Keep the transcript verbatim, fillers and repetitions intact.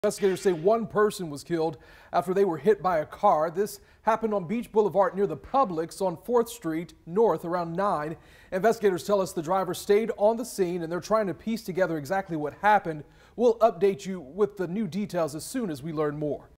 Investigators say one person was killed after they were hit by a car. This happened on Beach Boulevard near the Publix on fourth street North around nine. Investigators tell us the driver stayed on the scene and they're trying to piece together exactly what happened. We'll update you with the new details as soon as we learn more.